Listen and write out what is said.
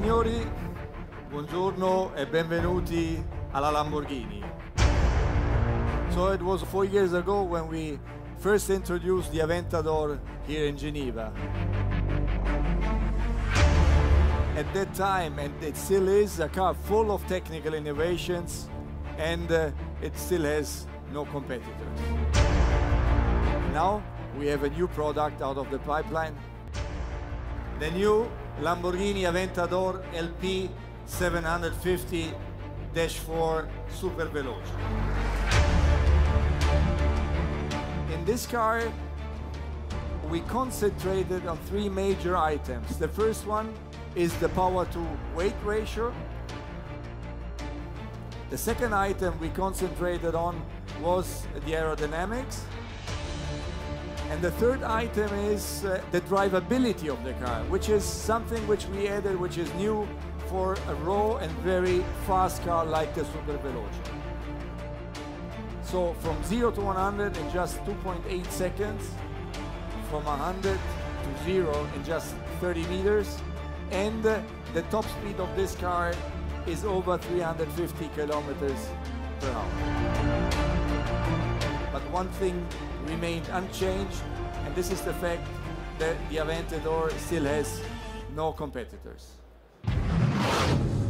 signori, buongiorno e benvenuti alla Lamborghini. So it was 4 years ago when we first introduced the Aventador here in Geneva. At that time, and it still is, a car full of technical innovations, and it still has no competitors. Now we have a new product out of the pipeline. The new Lamborghini Aventador LP 750-4 Super Veloce. In this car, we concentrated on 3 major items. The first one is the power to weight ratio. The second item we concentrated on was the aerodynamics. And the third item is the drivability of the car, which is something which we added, which is new for a raw and very fast car like the Super Veloce. So from 0 to 100 in just 2.8 seconds, from 100 to 0 in just 30 meters, and the top speed of this car is over 350 kilometers per hour. But one thing remained unchanged, and this is the fact that the Aventador still has no competitors.